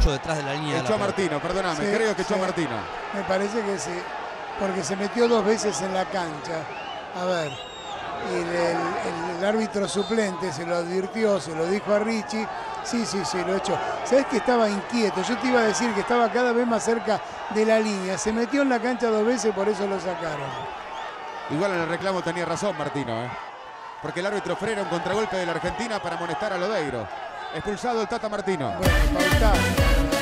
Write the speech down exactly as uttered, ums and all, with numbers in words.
mucho detrás de la línea. Echó a Martino, perdóname, sí, creo que echó sí. a Martino. Me parece que sí, porque se metió dos veces en la cancha. A ver, y el, el, el árbitro suplente se lo advirtió, se lo dijo a Richie. Sí, sí, sí, lo echó. ¿Sabés que estaba inquieto? Yo te iba a decir que estaba cada vez más cerca de la línea. Se metió en la cancha dos veces, por eso lo sacaron. Igual en el reclamo tenía razón Martino, ¿eh? Porque el árbitro frena un contragolpe de la Argentina para amonestar a Lodeiro. Expulsado el Tata Martino. Bueno, pautado.